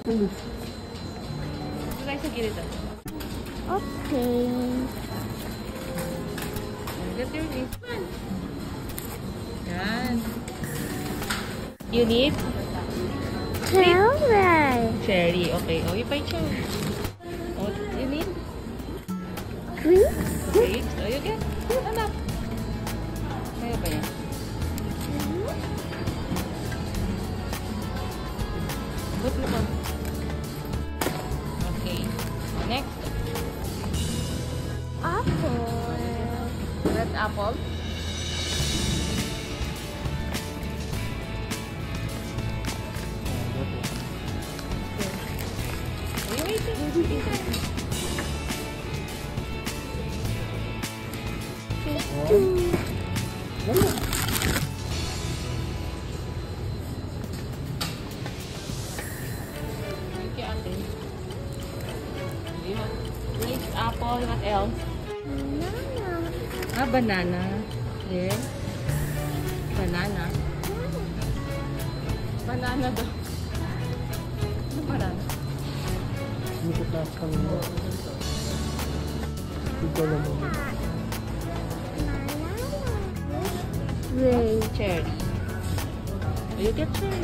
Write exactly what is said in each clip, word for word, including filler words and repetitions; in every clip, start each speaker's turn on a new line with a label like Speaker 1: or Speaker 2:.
Speaker 1: Ito tayo sa gilid ah.
Speaker 2: Okay.
Speaker 1: Get your leaf. Yan. You need?
Speaker 2: Cherry.
Speaker 1: Cherry. Okay. Oh, you buy cherry. Oh, you need?
Speaker 2: Grapes.
Speaker 1: Grapes. Oh, you get? Anak. Kaya ba yan? Look, look, look. Okay. Next.
Speaker 2: Apple.
Speaker 1: That's apple. Are you waiting? Okay, ate. Grapes, apple, what else?
Speaker 2: Banana.
Speaker 1: Ah, banana. Yes. Banana. Banana daw. Ano banana?
Speaker 3: Hindi ko taas kang ito naman.
Speaker 2: Grape.
Speaker 1: Cherry. You get cherry.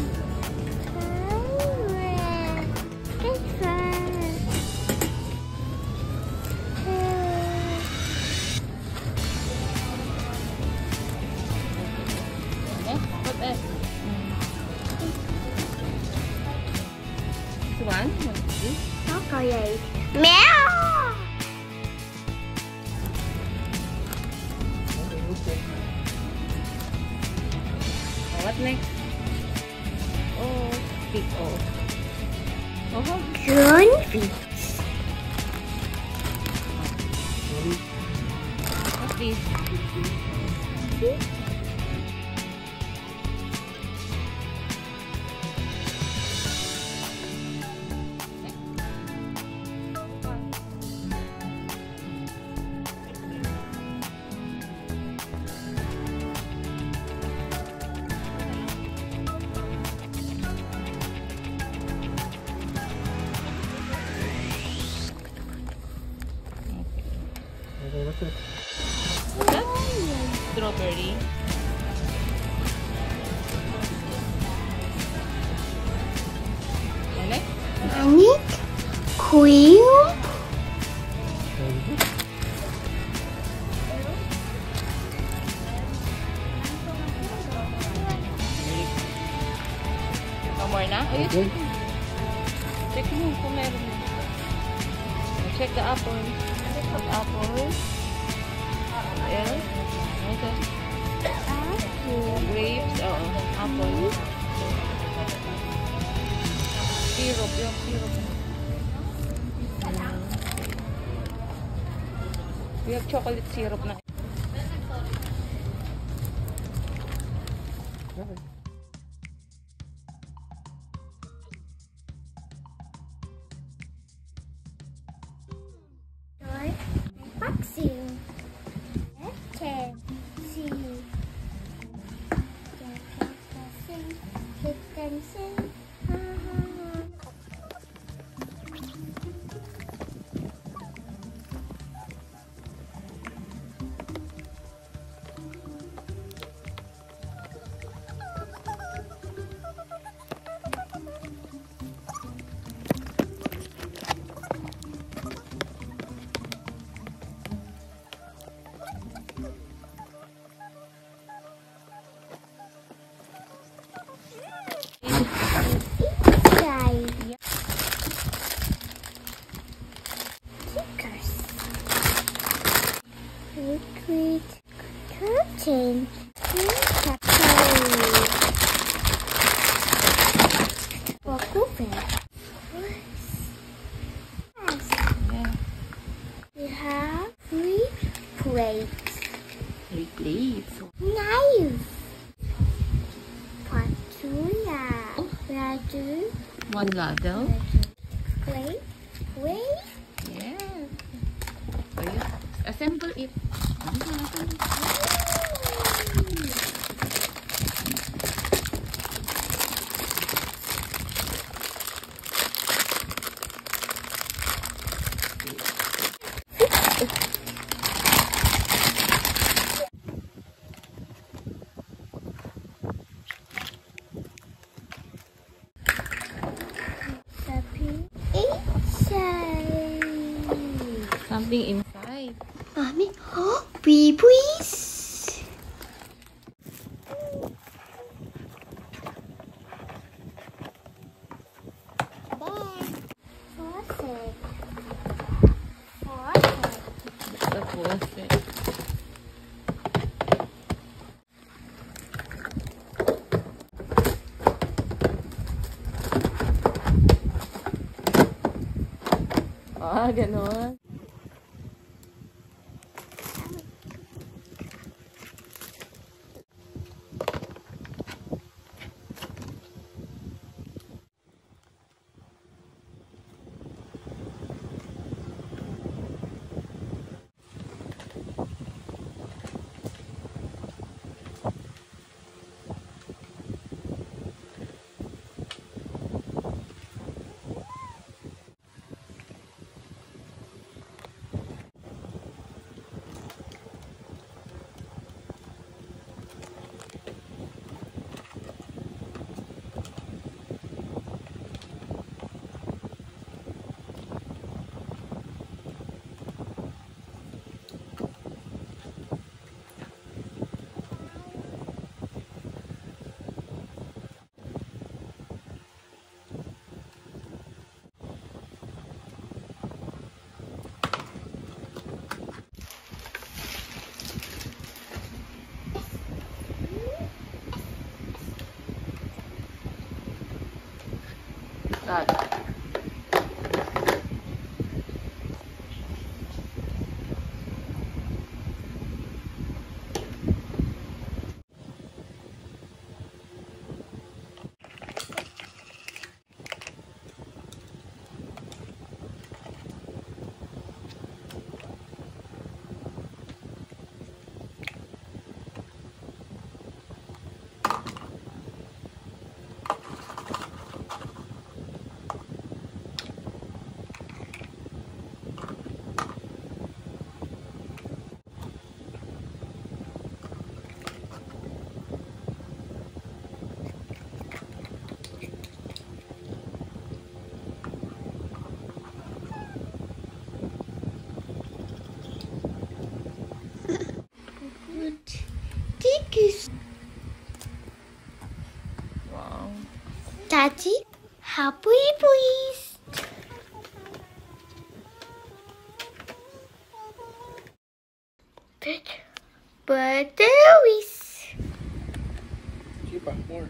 Speaker 1: What else? This one? What is this?
Speaker 2: Chocolate. Meow.
Speaker 1: What next? Oh, big O. Oh,
Speaker 2: Cornflakes.
Speaker 1: what's this?
Speaker 3: Okay, what's it?
Speaker 1: That's strawberry. And next?
Speaker 2: Honey. Cream.
Speaker 1: No more na? Oh,
Speaker 3: Okay.
Speaker 1: check mo kung meron mo. Check the apple. What apple? Yeah. Okay.
Speaker 2: Apple.
Speaker 1: Grapes. Oo. Apple. Syrup. Yung syrup. We have chocolate syrup na.
Speaker 3: Okay.
Speaker 2: Vaccine. Okay. See. Hit and sing. Ha ha ha. Liquid curtain.
Speaker 1: Yeah.
Speaker 2: We have three plates.
Speaker 1: Three plates.
Speaker 2: Knife. Patula. Ladder.
Speaker 1: One ladle.
Speaker 2: Wait. Wait.
Speaker 1: Yes. So you assemble it. living inside.
Speaker 2: Mommy, oh, wee please. Bye. Faucet. Faucet.
Speaker 1: The faucet. Ah, ganon. That. Wow.
Speaker 2: Daddy, happy please. Batteries.
Speaker 3: Keep up more.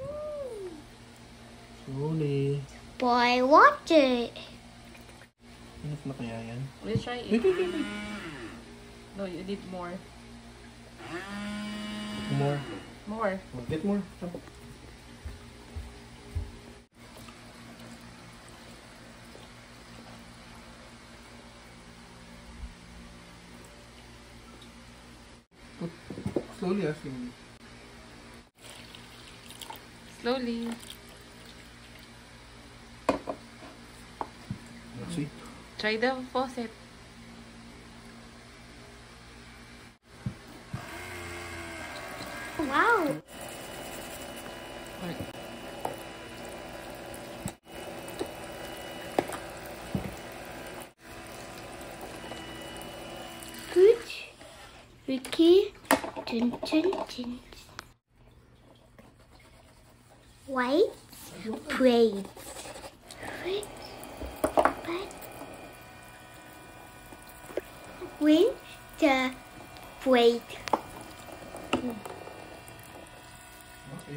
Speaker 3: Slowly.
Speaker 2: Boy, water.
Speaker 3: Enough na kaya yan?
Speaker 1: Let's try
Speaker 3: Wait,
Speaker 1: it.
Speaker 3: wait, wait, wait.
Speaker 1: No, you need more.
Speaker 3: More.
Speaker 1: More.
Speaker 3: Oh, get more. Come. Put slowly, ah, slowly.
Speaker 1: Slowly.
Speaker 3: Let's see.
Speaker 1: Try the faucet.
Speaker 2: Wow.
Speaker 1: Wait.
Speaker 2: Good. Ricky. Dun, dun, dun. White braids. White. But with the braid.
Speaker 3: Okay.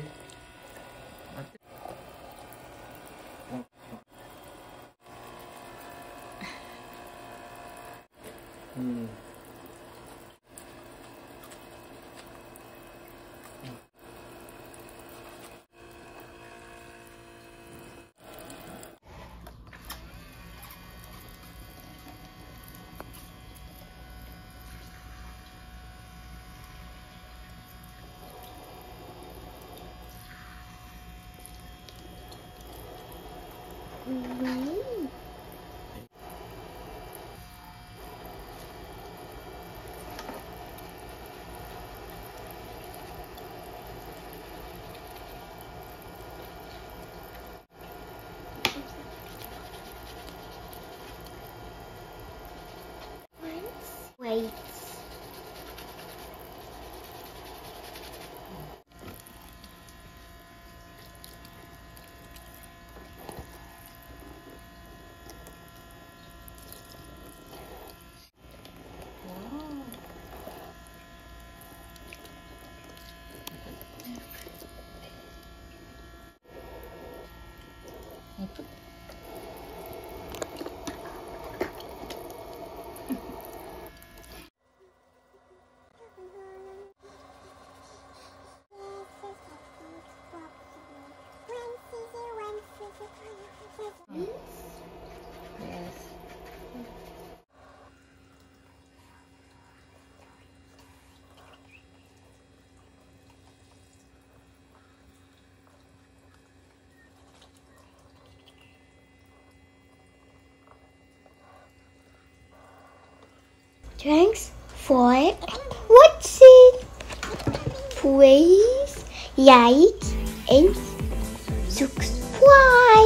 Speaker 3: Hmm.
Speaker 2: Mm.
Speaker 1: Yes.
Speaker 2: Thanks for watching. Please like and subscribe.